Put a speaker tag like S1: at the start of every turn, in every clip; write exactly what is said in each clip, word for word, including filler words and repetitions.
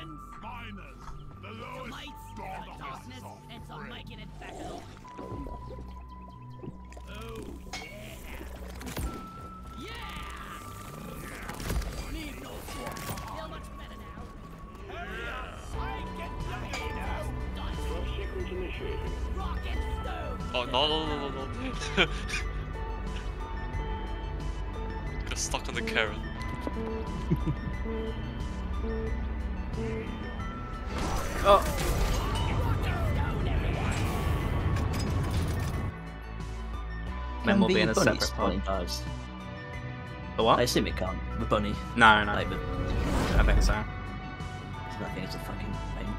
S1: friends.
S2: Miners, the lowest
S1: Mites,
S2: darkness
S1: darkness,
S2: is our
S1: and so
S2: friend.
S1: making it better. Oh, yeah. Yeah! Need no sword. Feel much better now. Hurry up! I get lucky now. Done.
S3: Drop sequence initiated.
S1: Rocket stone.
S4: Oh no no no no no! Got stuck on the carrot.
S5: Oh. Then we'll be in a
S6: bunny
S5: separate
S6: spawning
S5: pod.
S6: dives?
S5: The what?
S6: I assume it can't. The bunny.
S5: No, no.
S6: Like, the,
S5: I think so.
S6: I think it's a fucking pain.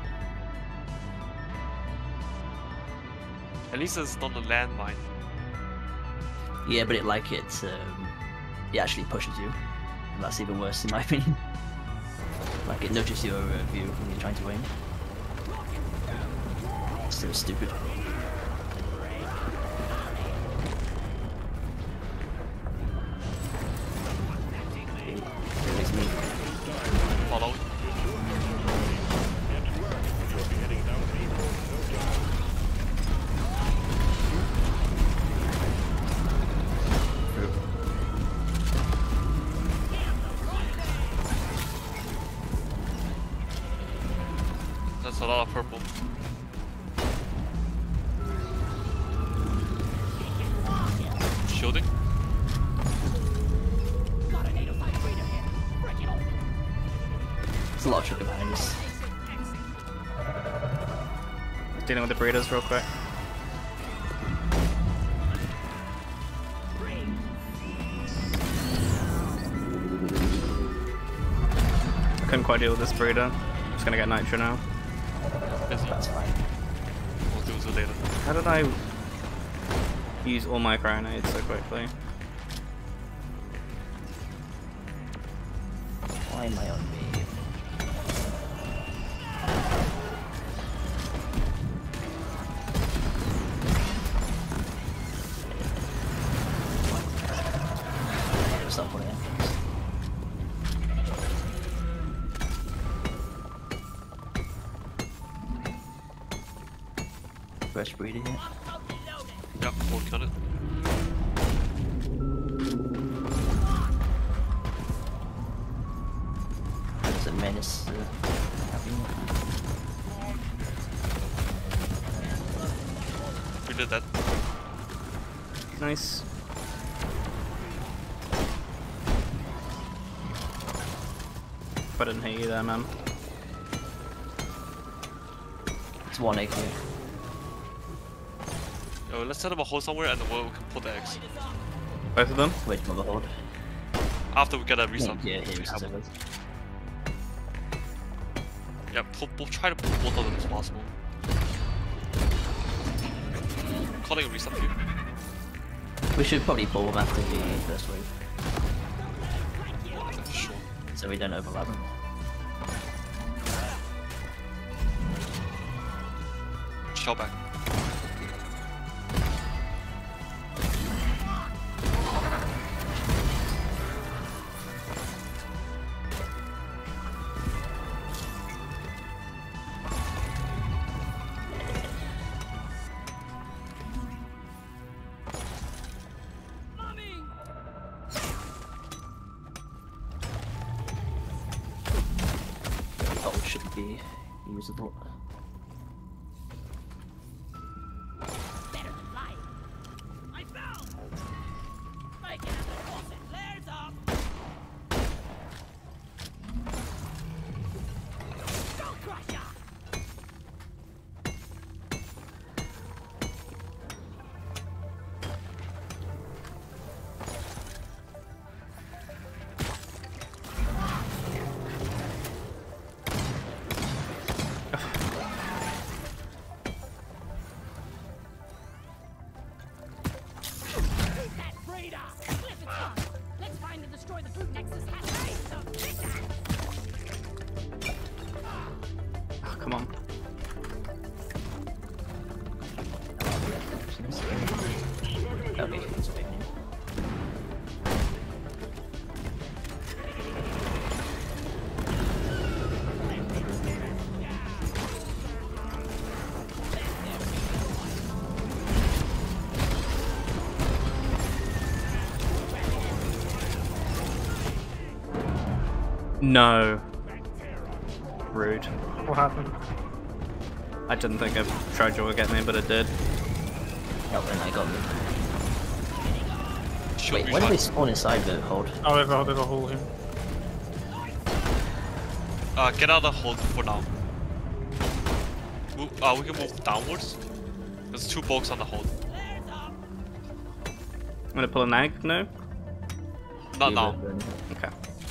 S4: At least it's not a landmine.
S6: Yeah, but it like it. Um, it actually pushes you. And that's even worse in my opinion. Like it nudges your uh, view when you're trying to aim. It's so stupid. It makes me.
S4: Follow.
S3: You'll be heading down the no time.
S4: That's a lot of purple. Shielding?
S1: Got a native fight reader here. Break it open.
S6: There's a lot of sugar behind us.
S5: Dealing with the breeders real quick. I couldn't quite deal with this breeder. Just gonna get nitro now.
S4: Busy.
S6: That's fine.
S4: We'll do it later.
S5: How did I use all my grenades so quickly?
S6: Why am I on me? Stop putting it. Fresh breeder here.
S4: Yeah, working on it.
S6: There's a menace. Uh, happening.
S4: We did that.
S5: Nice. I didn't hit you there, man.
S6: It's one egg here.
S4: Yo, let's set up a hole somewhere and then we can put the eggs.
S5: Both of them?
S6: Wait for the hold.
S4: After we get a resup.
S6: Yeah, here is the
S4: Yeah, pull, we'll try to pull both of them as possible. Calling a resup here.
S6: We should probably pull them after the first wave,
S4: Sure.
S6: so we don't overlap them.
S4: Shell back.
S6: Oh, it should be usable.
S1: Better than lying. I found. Make it at the faucet. Flares up. Skull crusher. That breeder. Flip its gun. Let's find and destroy the brute nexus. Hatchery. So take that.
S5: Oh, come on.
S6: Okay, it's big.
S5: No. Rude.
S7: What happened?
S5: I didn't think a Trojan would get me, but it did.
S6: Oh, and I got me.
S4: Should
S6: Wait,
S4: we
S6: when do
S4: try-
S6: they spawn inside the hold?
S7: Oh, they've got, they've got hold him.
S4: Uh, get out of the hold for now. Move, uh, we can move downwards. There's two bolts on the hold.
S5: I'm gonna pull an egg, no?
S4: Not now.
S5: Okay.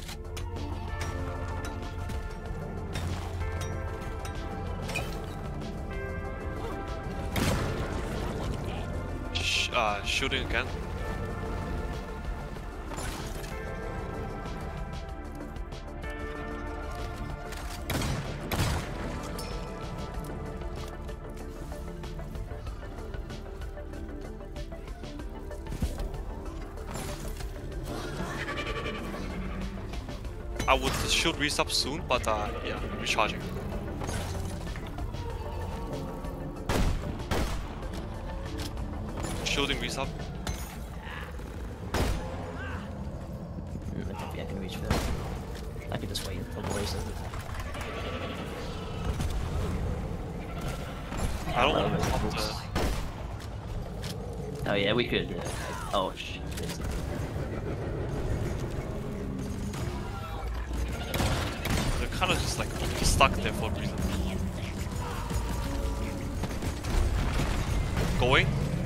S4: Sh uh, shooting again. I would shoot resub soon, but uh, yeah, recharging. Shooting resub.
S6: Mm, I think I can reach that. I can just wait until the race ends.
S4: I don't
S6: Uh,
S4: want to pop
S6: oops.
S4: the...
S6: Oh yeah, we could. Uh, oh shit.
S4: They're kind of just like stuck there for a reason. Going?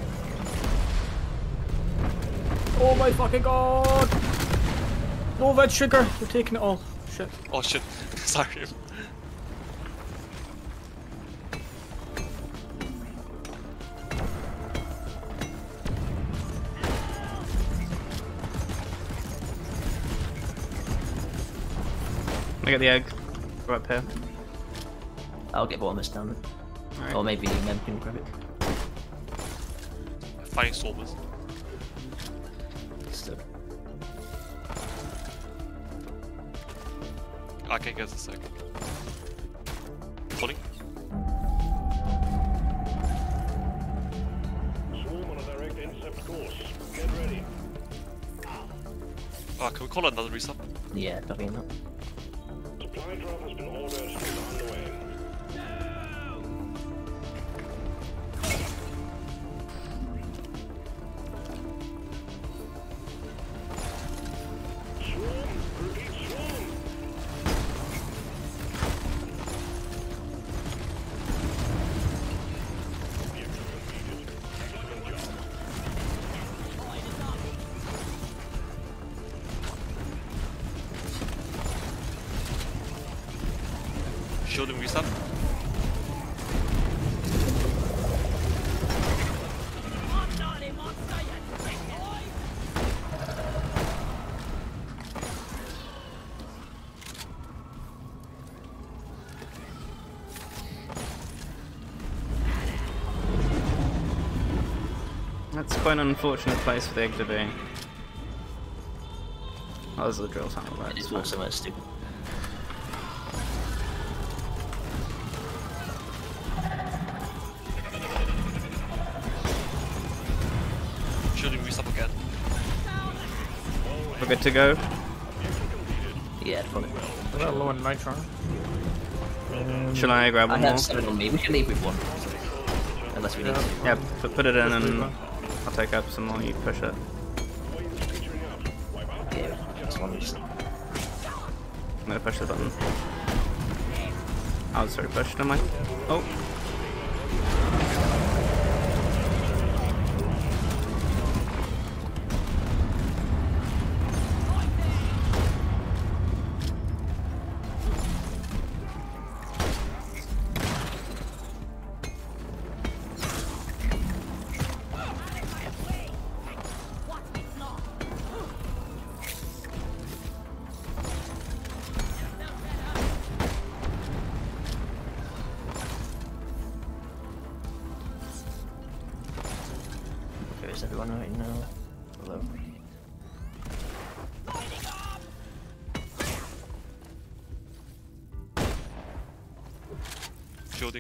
S7: Oh my fucking god! No red sugar! They're taking it all. Shit.
S4: Oh shit, sorry.
S5: I get the egg. Go up here.
S6: I'll get bottom this down.
S5: Alright.
S6: Or maybe Mem can grab it.
S4: Fighting Stormers.
S6: Still.
S4: I can get a sec. Pulling.
S3: Swarm on a direct intercept course. Get ready.
S4: Uh, can we call another resub?
S6: Yeah, copying that.
S3: Supply drop has been ordered and underway. Swarm! Repeat, swarm!
S4: Shooting resub.
S5: That's quite an unfortunate place for the egg to be. Oh, there's the drill tunnel there.
S6: It's also uh, stupid.
S4: Shooting resub again.
S5: We're good to go.
S6: Yeah, probably.
S7: They're that low on nitro.
S5: Should I grab
S6: I
S5: one more?
S6: have seven on me. We can leave with one. Unless we need to.
S5: Yeah, put, put it in
S7: Just leave
S5: and
S7: that.
S5: I'll take up some more, you push it.
S6: Yeah, that's one. Just...
S5: I'm gonna push the button. I was already pushed, am I? Oh.
S6: Where is everyone right now? Hello.
S4: Shooting.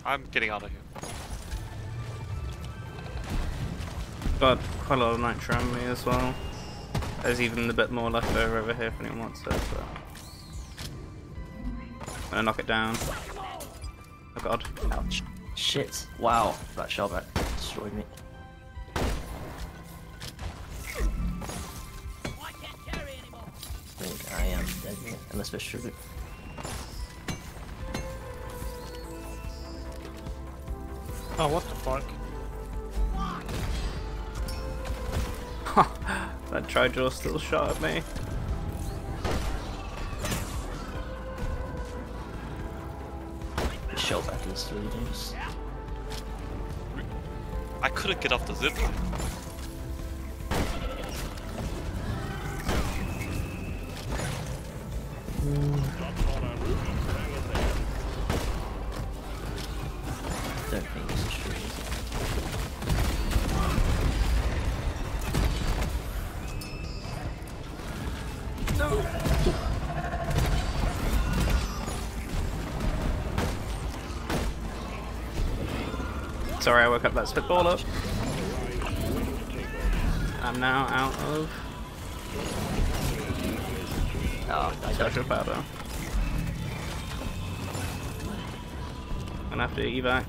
S4: I'm getting out of here.
S5: Got quite a lot of nitro on me as well. There's even a bit more left over over here if anyone wants it. But... I'm gonna knock it down. Oh god.
S6: Ouch. Shit. Wow. That shellback destroyed me.
S1: I can't carry anymore.
S6: I think I am dead here, unless we're sugar.
S7: Oh, what the fuck?
S5: That Trijaw still shot at me.
S6: The shellback is really dangerous.
S4: I couldn't get off the zip line.
S6: Don't think this is true.
S5: Sorry, I woke up that spitballer. I'm now out of
S6: Oh, I died.
S5: special powder. Gonna have to evac.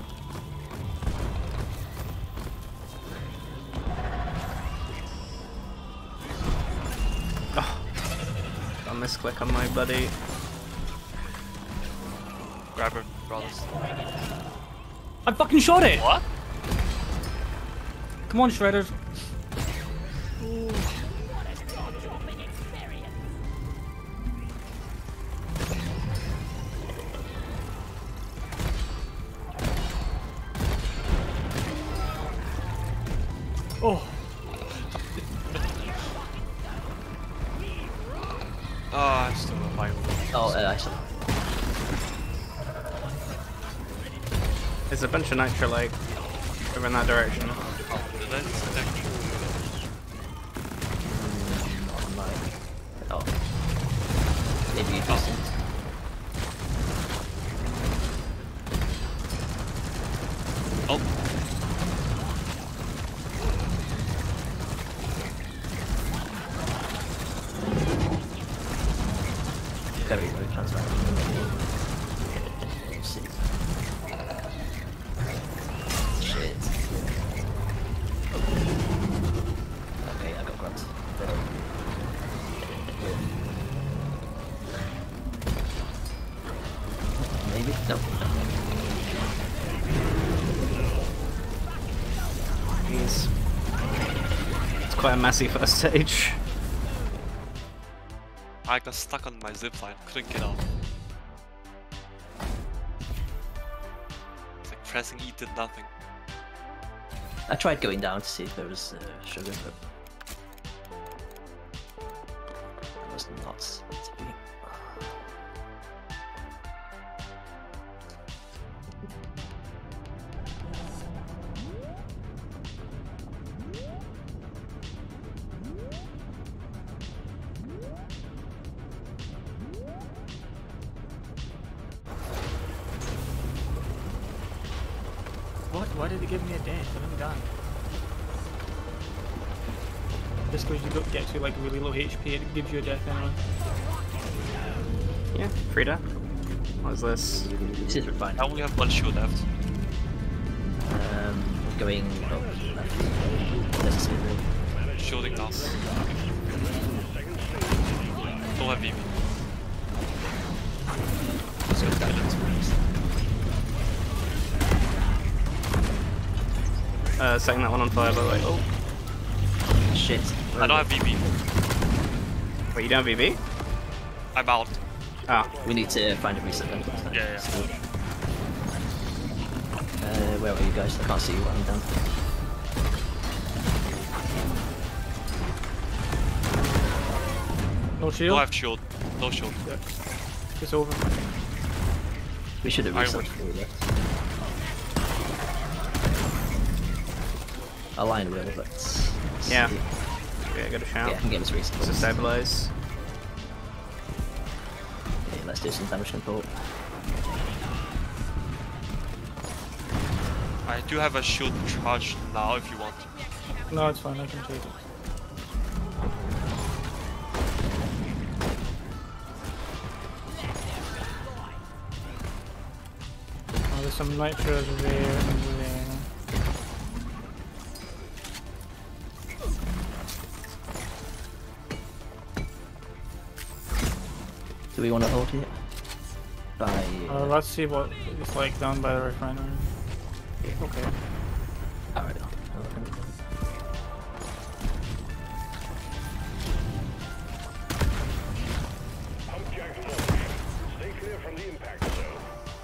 S5: Oh, I misclick on my buddy.
S4: Grab her, brothers.
S7: I fucking shot it!
S4: What?
S7: Come on, Shredders. Oh.
S4: Oh, I still have my
S6: Oh, uh, actually.
S5: There's a bunch of nitro like over in that direction.
S4: Did I disconnect?
S6: Mm, not on mine. Oh. Maybe you decent.
S4: Oh.
S6: Very low transfer. Shit. Shit. Okay, I got grabbed. Maybe? No.
S5: Jeez. It's quite a messy first stage.
S4: I got stuck on my zip line, couldn't get out. It's like pressing E did nothing.
S6: I tried going down to see if there was uh, sugar, but it was not to be.
S7: What? Why did they give me a death? I'm done. Just because you don't get to like really low H P, it gives you a death anyway.
S5: Yeah, Frida. What is this?
S6: This is fine.
S4: I only have one shield left.
S6: Um, going up left. Let's see the
S4: Shielding now. Don't have V V.
S6: let's go down into the
S5: Uh, setting that one on fire by the way. Oh,
S6: shit.
S4: I don't have V V.
S5: wait, you don't have V V?
S4: I'm out.
S5: Ah,
S6: We need to find a reset then.
S4: Yeah, yeah.
S6: Uh, where are you guys? I can't see you. I'm down.
S7: No
S4: No,
S7: shield?
S4: I have shield. No shield.
S7: Yeah. It's over.
S6: We should have
S4: I
S6: reset
S4: would.
S6: before we left. I'll line will, but let's
S5: yeah.
S6: see.
S5: Yeah, got a shout.
S6: Yeah, I can get this reset.
S5: To stabilize.
S6: Okay, let's do some damage control.
S4: I do have a shield charge now if you want.
S7: No, it's fine. I can take it. Oh, there's some nitros there and there.
S6: Do we want to hold it? By.
S7: Uh, let's see what it's like down by the refinery. Okay.
S6: Alright.
S3: Pump jack launch. Stay clear from the impact zone.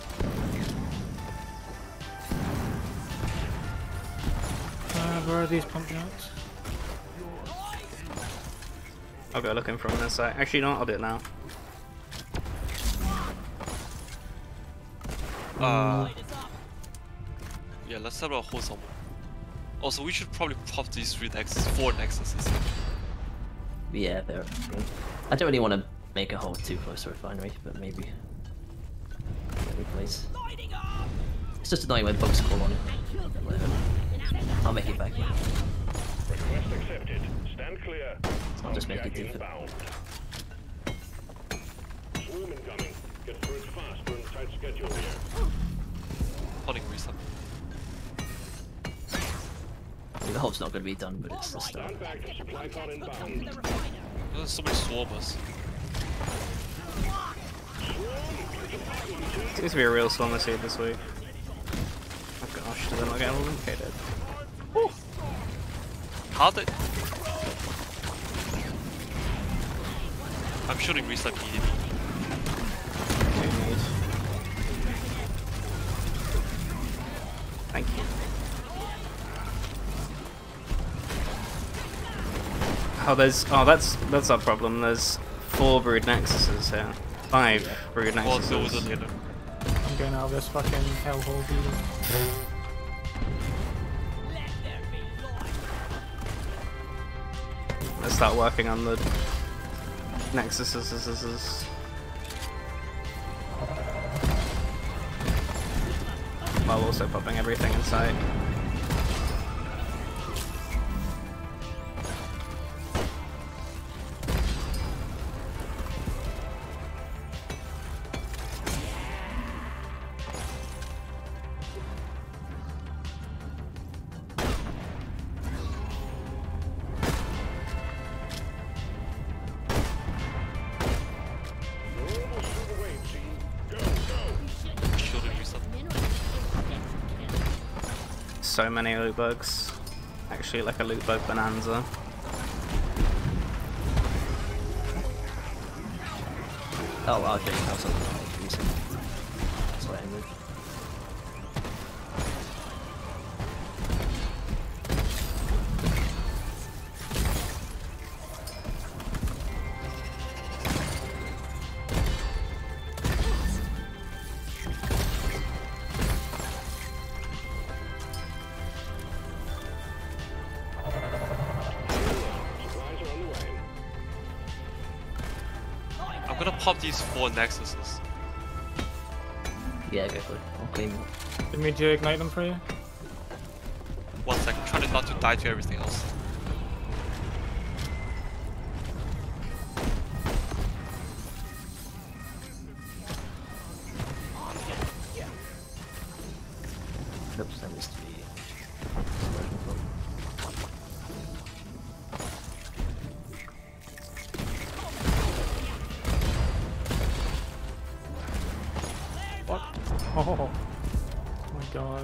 S7: Uh, where are these pump jacks?
S5: I'll go looking from this side. Actually, no, I'll do it now.
S4: Uh, yeah, let's have a hold somewhere. Also, we should probably pop these three nexus, four nexuses.
S6: Yeah, there. I don't really want to make a hold too close to refinery, but maybe. Maybe place. It's just annoying when bugs call on it. Whatever. I'll make it back.
S3: Request accepted. Stand clear.
S6: I'll just make it
S3: Jack
S6: do it.
S3: inbound. Swarm incoming. Get through it fast. We're in tight schedule here.
S4: Holding reset.
S6: I mean, the hold's not going to be done, but it's the start.
S3: Stand back. Supply car inbound.
S4: There's so many swarmers.
S5: Seems to be a real swarm this this week. Oh gosh, did I not get eliminated?
S4: How did? I'm shooting reset immediately.
S5: Thank you. Oh, there's oh that's that's our problem. There's four brood nexuses here. Five brood
S4: Well, there was a
S5: nexuses.
S4: later.
S7: I'm getting out of this fucking hellhole here.
S5: Let's start working on the nexuses. While also popping everything in sight.
S3: We're almost through the wave, team. Go, go.
S4: Shooting reset.
S5: So many loot bugs. Actually, like a loot bug bonanza.
S6: Oh, I'll get you something. That's why I moved.
S3: Supplies are on the way.
S4: I'm gonna pop these four nexuses.
S6: Yeah, go for it. I'll claim it.
S7: Did me to ignite them for you?
S4: One second, trying not to die to everything else.
S6: Oops, that missed me.
S7: What? Oh, oh my god.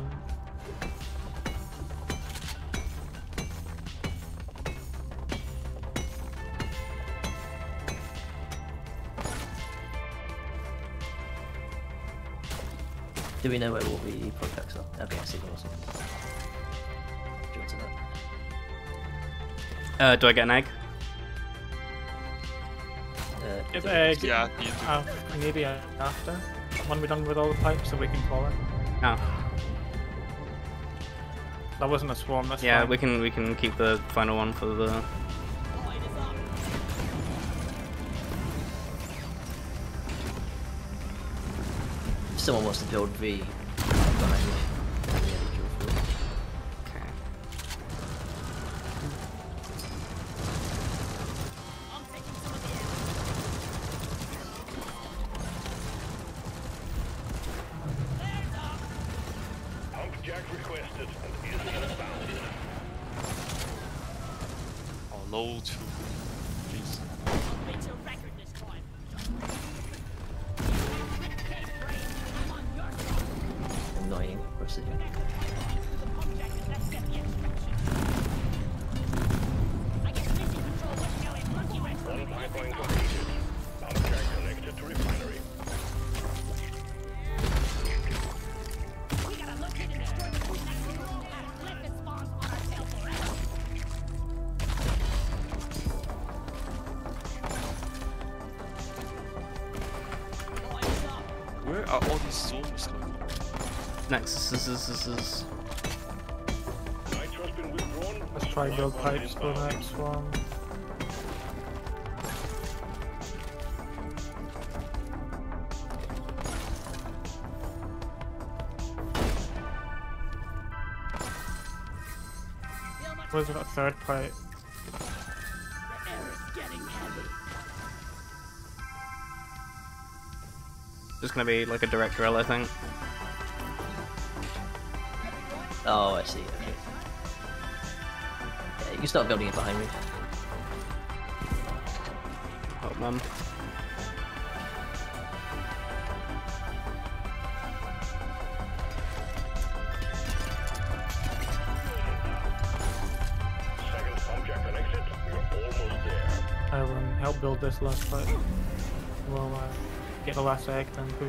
S6: Do we know where all the projects are? Okay, I see them also. Do you want to know?
S5: Uh, do I get an egg?
S6: Uh,
S7: Get
S6: do-
S7: the egg.
S4: Yeah, you do.
S7: Uh, maybe after. When we're done with all the pipes, so we can call it.
S5: Oh,
S7: That wasn't a swarm, that's
S5: yeah.
S7: fine.
S5: We can we can keep the final one for the.
S6: If someone wants to build V, I've got an idea.
S4: low too, please.
S1: Beats a record this time.
S6: Annoying. Where's it?
S1: The pump jack and let's get the extraction. I get mission control. What's going? Monkey wrench.
S3: One pipeline completed. Pump jack connected to refinery.
S1: We gotta locate and destroy the food next to the left that spawns on our tail forever. Boys up.
S4: Where are all these souls coming from?
S5: Nexus is, is, is, is.
S3: Nitro's been withdrawn.
S7: Let's try build pipes for the next one. Where's that third pipe?
S1: The air is getting heavy.
S5: Just gonna be like a direct drill, I think.
S6: Oh, I see. Okay. Yeah, you can start building it behind me.
S5: Hold on.
S3: Second pump jack connected. You're almost there.
S7: I will help build this last pipe. Well, uh, get the last egg, then push.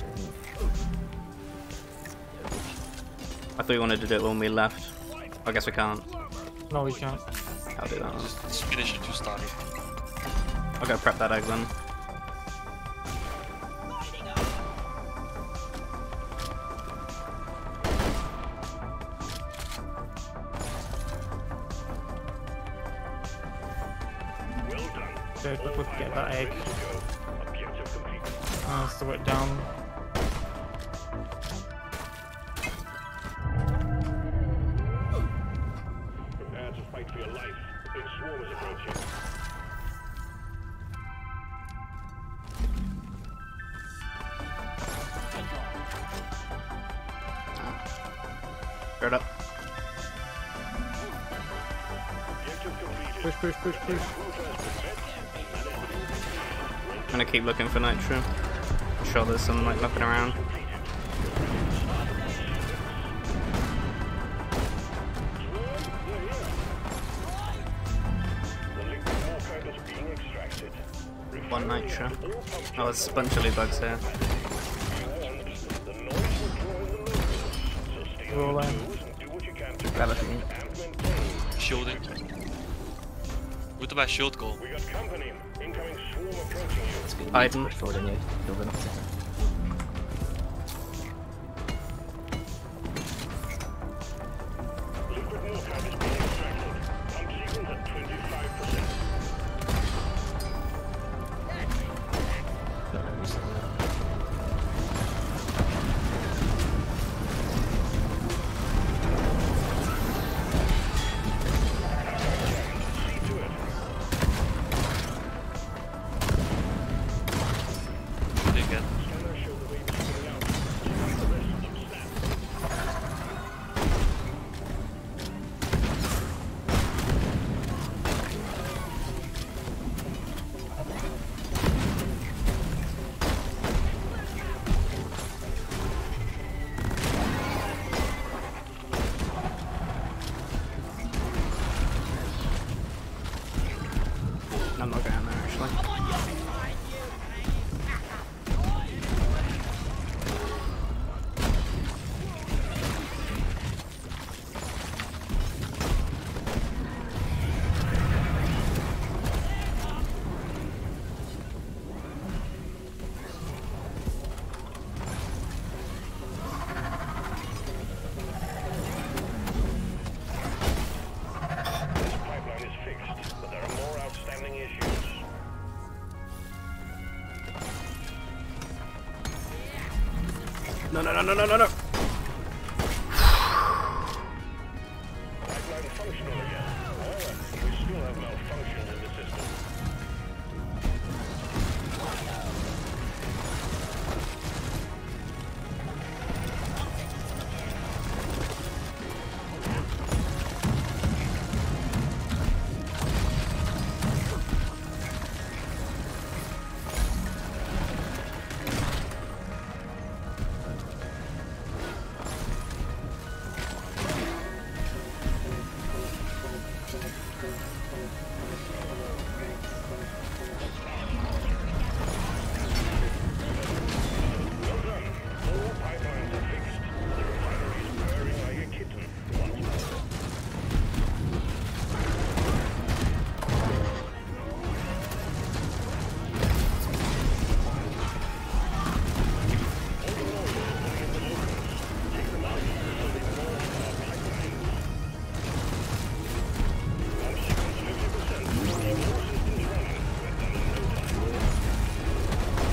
S5: I thought you wanted to do it when we left. I guess we can't.
S7: No, we can't.
S5: I'll do that one.
S4: Just, just finish it to start it.
S5: I'll go prep that egg then.
S3: Well done.
S7: Good, but we'll get that egg.
S3: Ready to go. Objective complete.
S7: Uh, throw it down.
S3: Prepare to fight for your life. The big swarm is approaching.
S5: Throw it up.
S3: Objective completed.
S7: Push, push, push, push.
S5: I'm gonna keep looking for nitro. I'm sure there's some like knocking around.
S3: The liquid archive is being extracted.
S5: One nitro. Oh, there's a bunch of loot bugs here.
S3: The noise will draw in the locals. So stay on
S7: Roll
S3: your
S7: in.
S3: toes and do what you can to
S6: Grab it
S3: protect
S6: from me.
S3: and maintain.
S4: Shielding. Where did my shield go?
S3: We got company. Incoming swarm approaching you.
S6: It's good.
S5: Biden.
S6: Push forward anyway. Build them.
S3: Liquid archive is being extracted. Pump sequence at twenty-five percent.
S6: No, no, reset that.
S3: See to it.
S4: Shooting again.
S3: Scanners show the way to spit it out. The rest of them snap.
S5: I'm not going there actually.
S3: This pipeline is fixed, but there are more outstanding issues.
S5: No, no, no, no, no, no, no.
S3: Pipeline functional again. However, we still have malfunctions in the system.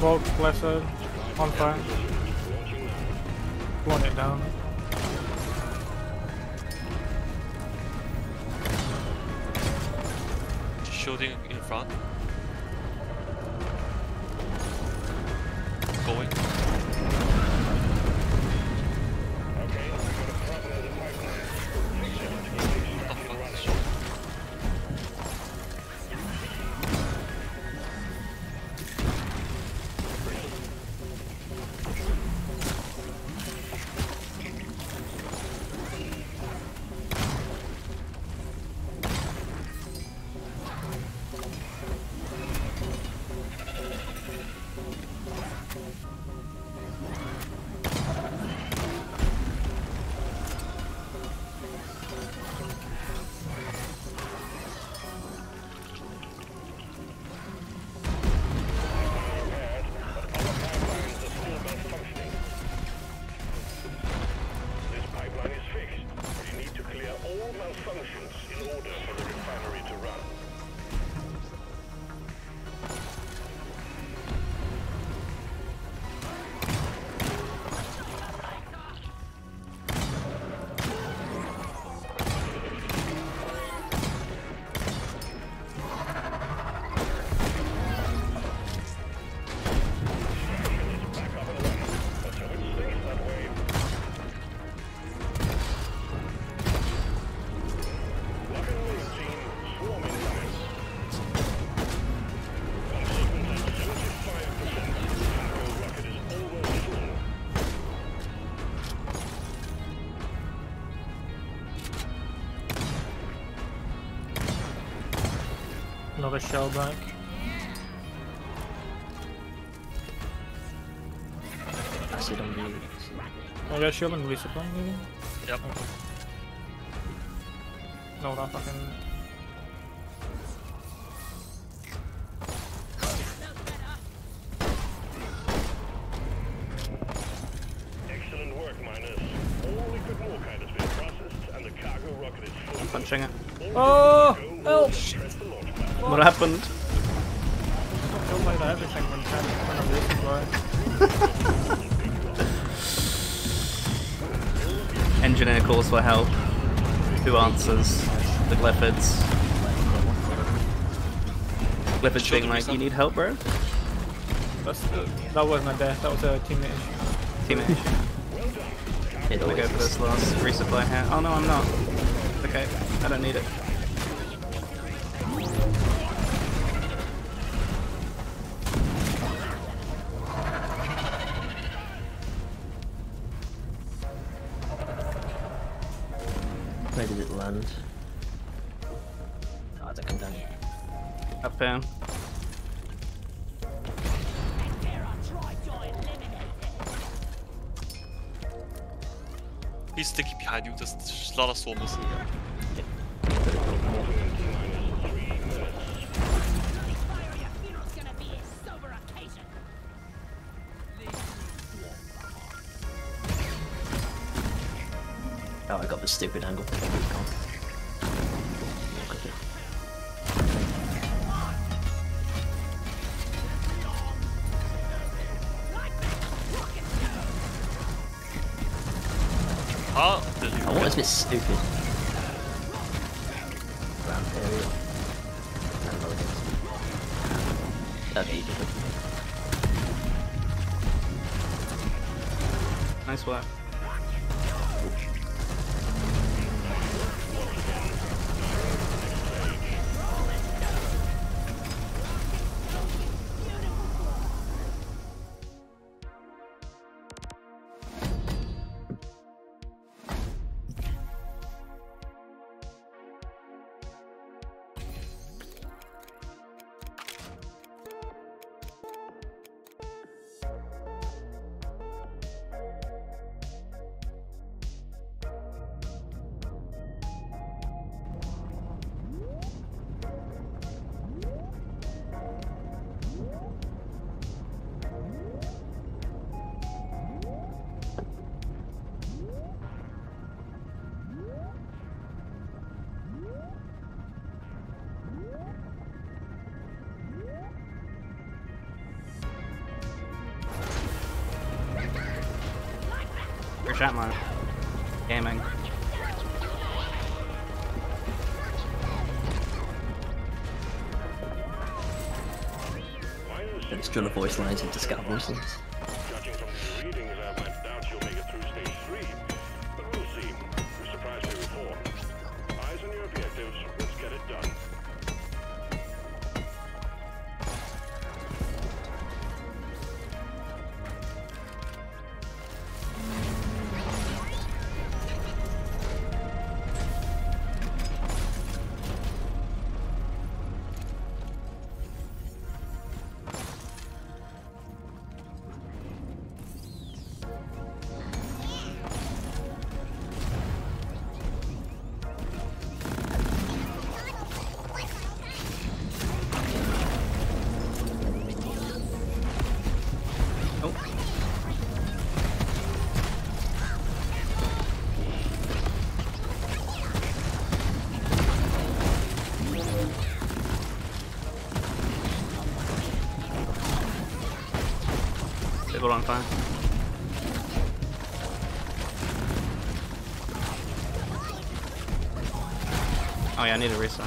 S7: Bulk, left side, on fire. Blowing it down.
S4: Shooting in front. Going.
S7: Another shell back.
S6: Acid on you.
S7: I got shell and resupply maybe?
S4: Yep.
S7: Okay. No, not fucking.
S3: Excellent work, miners. All liquid morkite has been processed and the cargo rocket is full.
S5: I'm punching it.
S7: Oh! Help!
S3: Press the launch button.
S5: What happened?
S7: Don't like everything when trying to turn a resupply.
S5: Engineer calls for help. Who answers? The Glyphids. Glyphids being like, you need help, bro?
S7: That's, uh, that wasn't a death, that was a teammate issue.
S5: Teammate issue.
S6: It
S5: I'm gonna go
S6: always
S5: for
S6: is.
S5: this last resupply here. Oh no, I'm not. Okay, I don't need it.
S6: Where did it land? Oh, it's a come down.
S5: Up here.
S4: He's sticky behind you. There's a lot of swarmers.
S6: Oh, I got the stupid angle.
S4: Ah,
S6: Oh, what is a bit stupid? Round area. And load it. Okay, you did it.
S5: Nice work. Your chat mode. Gaming.
S6: Let's drill the voice lines into scout voices.
S3: Judging from the readings, I might doubt you'll make it through stage three. But we'll see. You surprised me before. Eyes on your objectives. Let's get it done.
S5: People on fire. Oh yeah, I need a reset.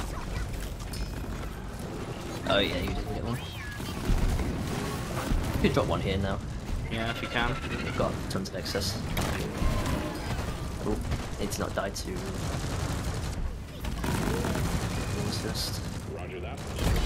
S6: Oh yeah, you didn't get one. You could drop one here now.
S5: Yeah, if you can.
S6: We've got tons of excess. Oh, it's not died to. What's this?
S3: Roger that.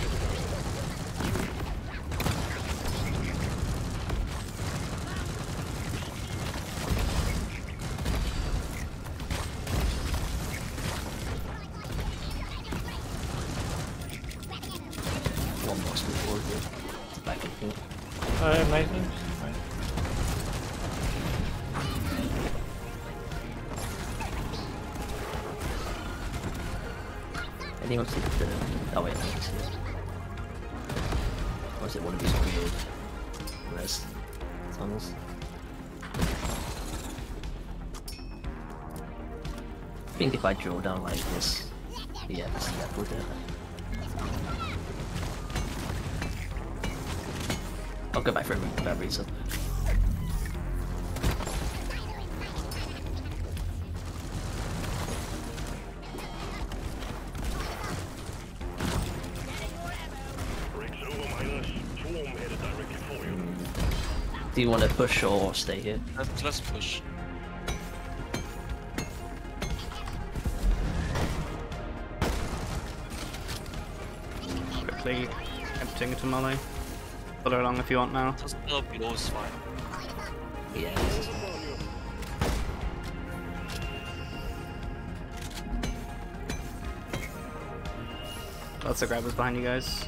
S6: One box before here. Back in here.
S7: Uh, maintenance. Right.
S6: Anyone see the... Oh wait, I can see it. Or is it one of these weird res tunnels? I think if I drill down like this, yeah, this that would it. I'll go back for that reason.
S3: Breaks over, minus. Swarm headed directly for you.
S6: Do you want to push or stay here?
S4: Let's, let's push.
S5: Quickly emptying to Molly. Pull her along if you want now.
S4: Just still below is fine.
S6: Yeah.
S5: Lots of grabbers behind you guys.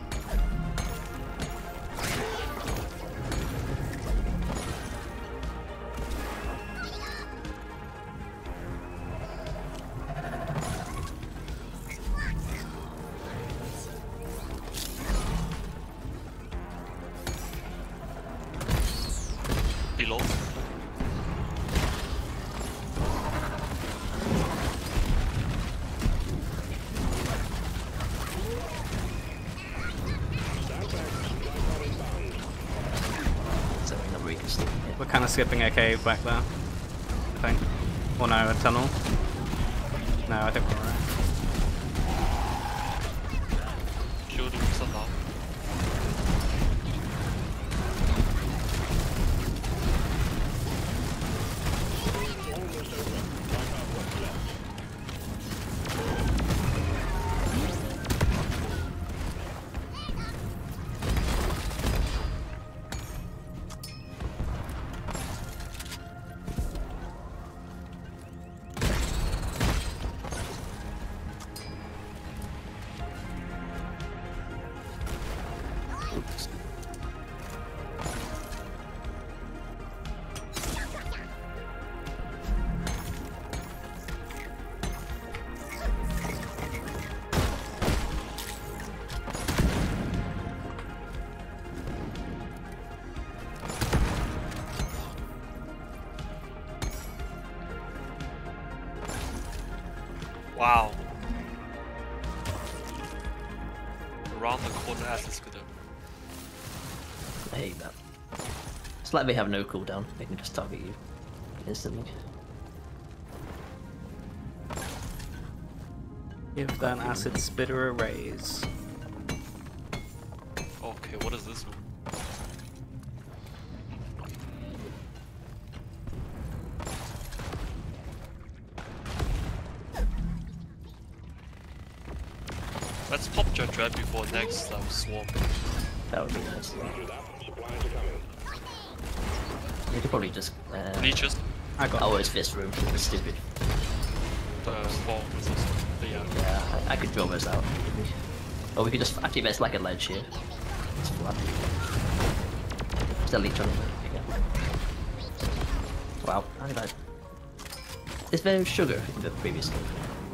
S4: Below.
S6: So we're not really good still here.
S5: We're kind of skipping a cave back there, I think. Or no, a tunnel. No, I think we're alright.
S4: Shooting some now.
S6: Oops.
S4: Wow. Around the corner as it's good.
S6: I hate that. It's like they have no cooldown, they can just target you. instantly.
S5: Give that acid spitter a raise.
S4: Okay, what is this room? Let's pop Judge Red before next um, swarm.
S6: That would be nice.
S3: Roger that. Supplies are coming.
S6: We could probably just. Uh,
S4: Leeches,
S5: I got
S6: oh, it's this room. It's stupid.
S4: the fall resist. But yeah.
S6: Yeah, I, I could draw those out. Or we could just. Actually, there's like a ledge here. It's flat. There's a leech on it. Yeah. Wow, how did I. Is there sugar in the previous game?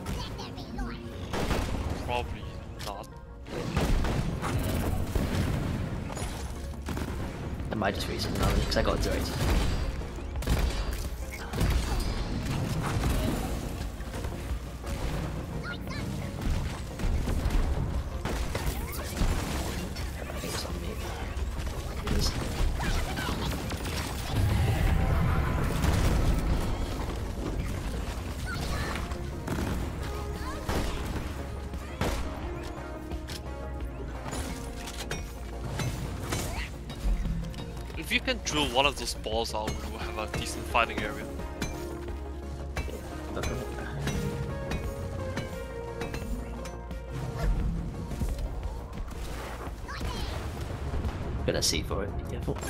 S4: Probably not.
S6: I might just reason now because I got it right. I think it's on me. It is.
S4: If you can drill one of those balls out, we will have a decent fighting area.
S6: Gonna see for it. Be careful.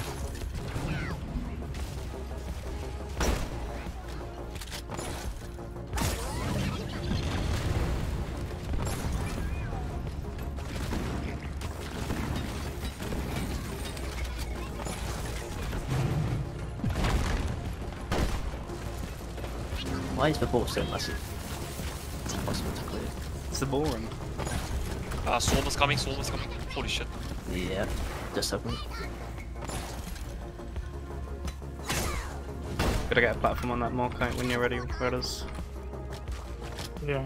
S6: Why is the ball so massive? It's impossible to clear.
S5: It's the ballroom.
S4: Uh, Swarm is coming, Swarm is coming. Holy shit.
S6: Yeah, just open.
S5: Gotta get a platform on that Morkite when you're ready, brothers.
S7: Yeah.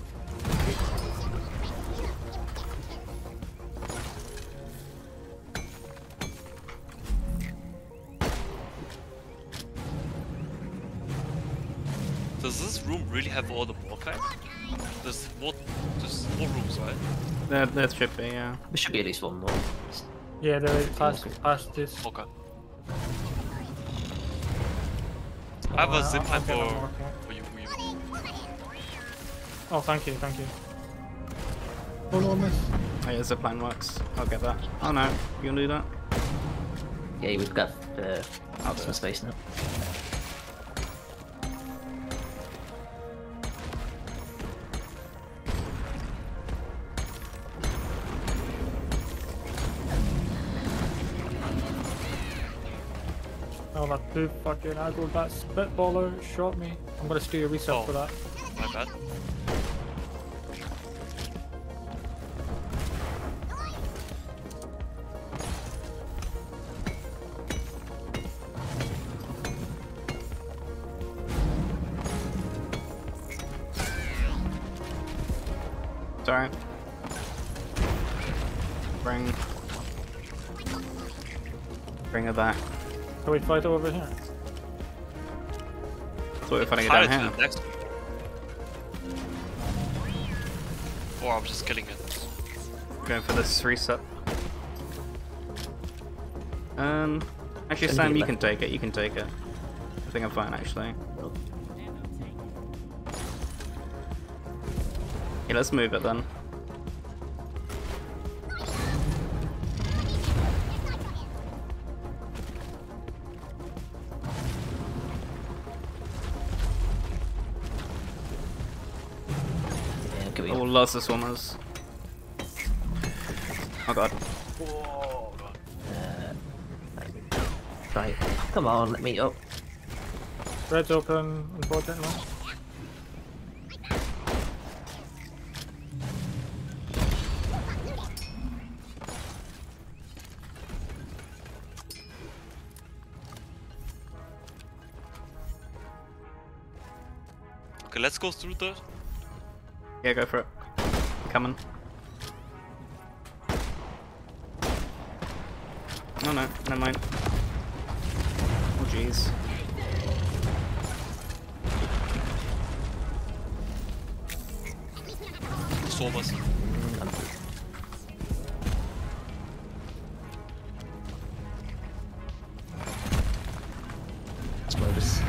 S4: Does this room really have all the Morkite? There's more, there's more rooms, right?
S5: There, there should be, yeah.
S6: There should be at least one more.
S7: Yeah, there is past, past this.
S4: Okay. I have a
S7: Uh,
S4: zip line
S7: I'll get one
S4: for,
S7: more, okay.
S4: for you, for you.
S7: Oh, thank you, thank you. Oh no, I missed.
S5: Oh yeah, zipline works. I'll get that. Oh no, you gonna do that?
S6: Yeah, we've got uh,
S5: I'll do
S6: some
S5: it.
S6: space now.
S7: Oh, that big fucking aggro, that spitballer shot me. I'm gonna steal a reset
S4: Oh.
S7: for that.
S4: My bad.
S5: It's alright. Bring... Bring her back.
S7: Can we fight over here?
S5: Thought we were fighting it
S4: Tie
S5: down
S4: it to
S5: here.
S4: the next one. Or I'm just killing it.
S5: Going for this reset. Um, actually,
S6: Can
S5: Sam,
S6: be
S5: you can
S6: left.
S5: take it. You can take it. I think I'm fine, actually. Yeah, let's move it then.
S6: Yeah, can we?
S5: Oh, lots of swimmers. Oh god.
S6: Right. Come on, let me up.
S7: Red's open, unfortunately.
S4: Okay, let's go through the...
S5: Yeah, go for it. Coming. Oh no, never mind. Oh jeez.
S4: Swarmers.
S6: Mm, I'm good. Exploders.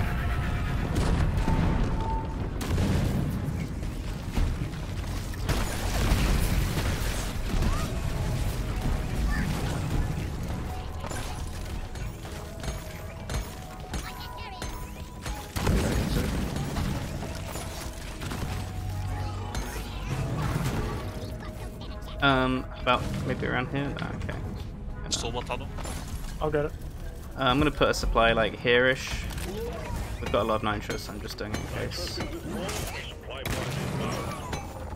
S5: Um, about maybe around here? No, okay.
S4: Stormer tunnel.
S7: I'll get it.
S5: Uh, I'm gonna put a supply like here-ish. We've got a lot of nitrous, I'm just doing it in case.
S3: Supply box is down.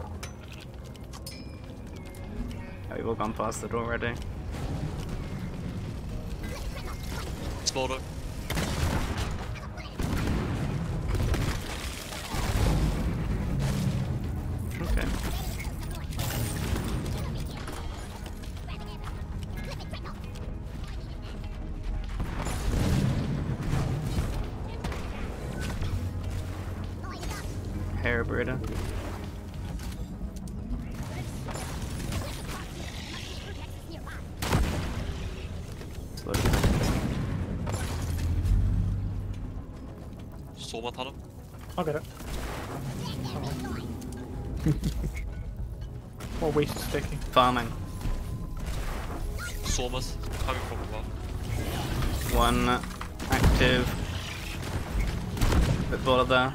S5: Oh, we've all gone past it already.
S4: Exploder.
S5: Okay. Hairbreeder.
S4: Stormer tunnel.
S7: I'll get it. More waste sticky.
S5: Farming.
S4: Swarmers coming from above.
S5: One active. Bit baller there.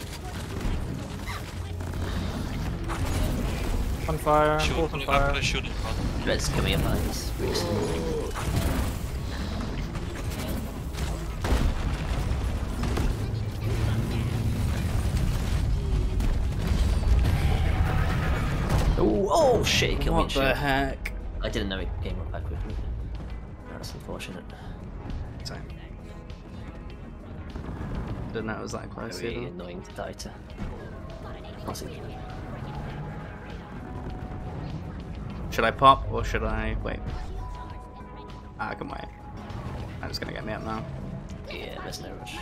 S7: On fire,
S4: Shoot,
S7: both on
S4: I'm
S7: fire.
S4: gonna shoot in front.
S6: Red's coming up behind us. Really slow. Oh, oh shit, kill me.
S5: What the heck?
S6: I didn't know it came up that quickly. That's unfortunate.
S5: Sorry. Didn't know it was that close
S6: Very
S5: either.
S6: annoying to die to. Possibly.
S5: Should I pop or should I wait? Ah, I can wait. I'm just gonna get me up now.
S6: Yeah, there's no rush.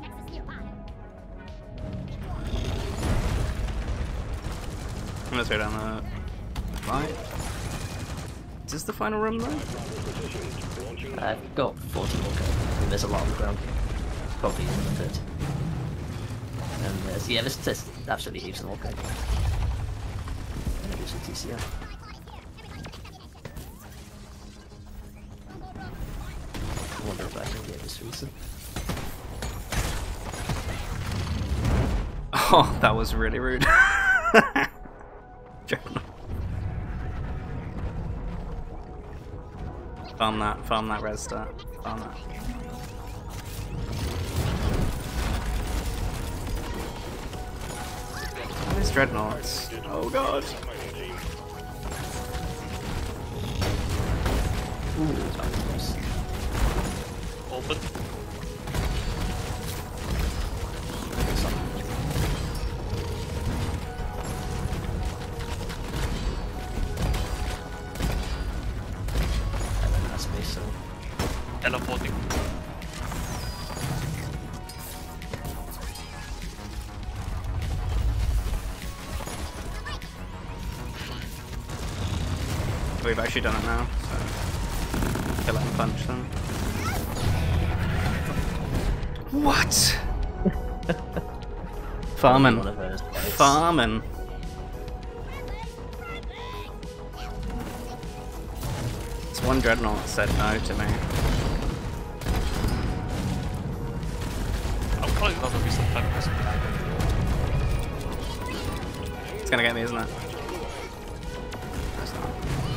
S5: I'm gonna throw down the right. Is this the final room though?
S6: I've got forty more go. And there's a lot on the ground. Probably another thirty. And there's, yeah, there's, there's absolutely heaps of more go. And there's a T C R. I wonder if I can get this reason.
S5: Oh, that was really rude. Farm that, farm that red star. Farm that. These dreadnoughts. Oh god.
S6: Ooh, that was close.
S4: Open.
S6: That's me, so.
S4: Teleporting.
S5: We've actually done it now, so kill it and punch them. What? Farming.
S6: One of those guys.
S5: Farming. It's one dreadnought said no to me.
S4: I'm probably not gonna be some time.
S5: It's gonna get me, isn't it? It's not.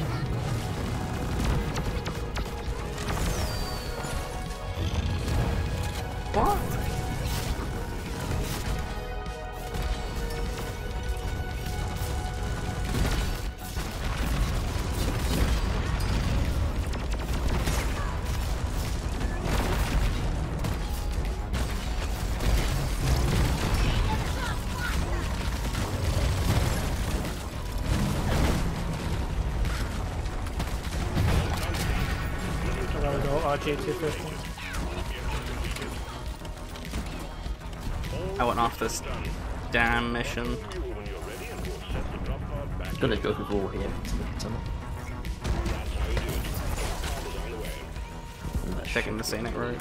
S5: What?
S7: There we go, R J two fifty.
S5: I went off this damn mission.
S3: When you're ready, and we'll set the drop pod back
S6: gonna go with all here to the tunnel.
S5: Checking the scenic route.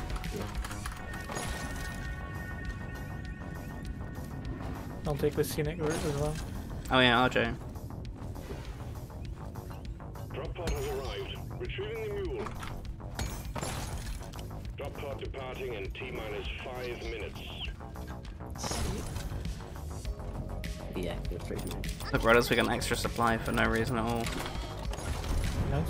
S7: I'll take the scenic route as well.
S5: Oh yeah, R J.
S3: Drop pod has arrived. Retrieving the mule. Drop pod departing in T minus five minutes.
S6: Yeah, go through here.
S5: Look, brothers, we got an extra supply for no reason at all.
S7: Nice.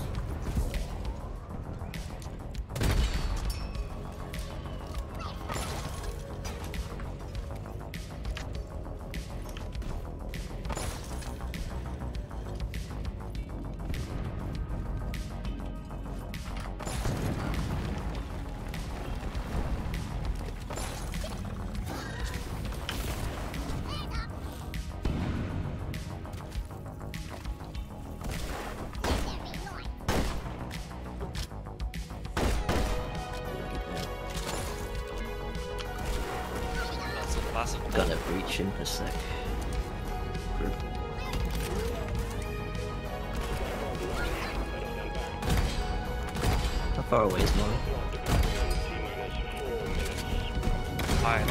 S4: That's a massive
S6: Gonna breach in a sec. Group. How far away is mine?
S4: fire.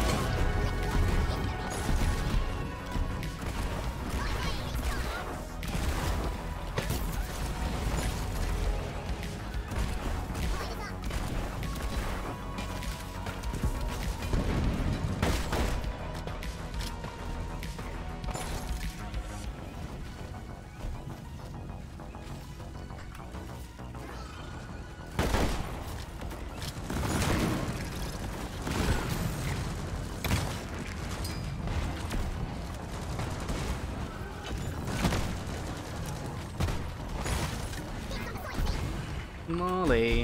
S5: Molly.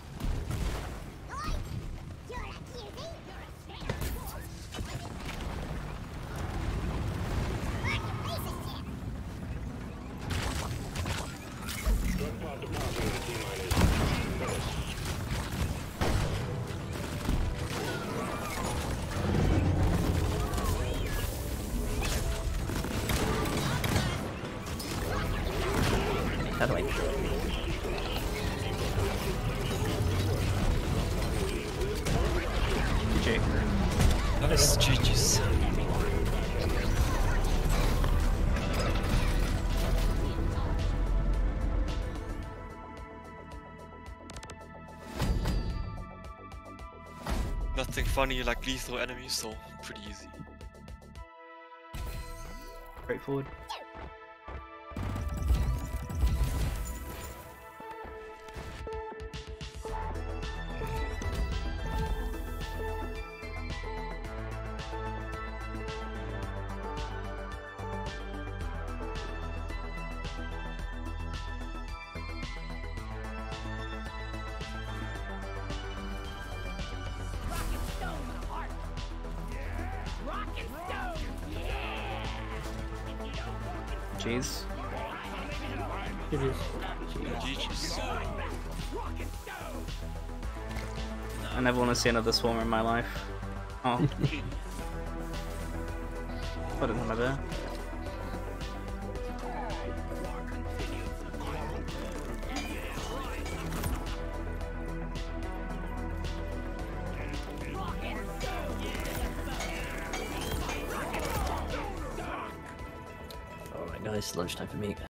S3: Drop pod departing in T minus five minutes.
S6: How do I?
S5: G G.
S4: Nice, G G's. Nothing funny like lethal enemies, so pretty easy.
S5: Straightforward. Jeez.
S7: It is.
S4: G G's.
S5: I never want to see another swarm in my life. Oh. Put it on there.
S6: Alright guys, lunchtime for me.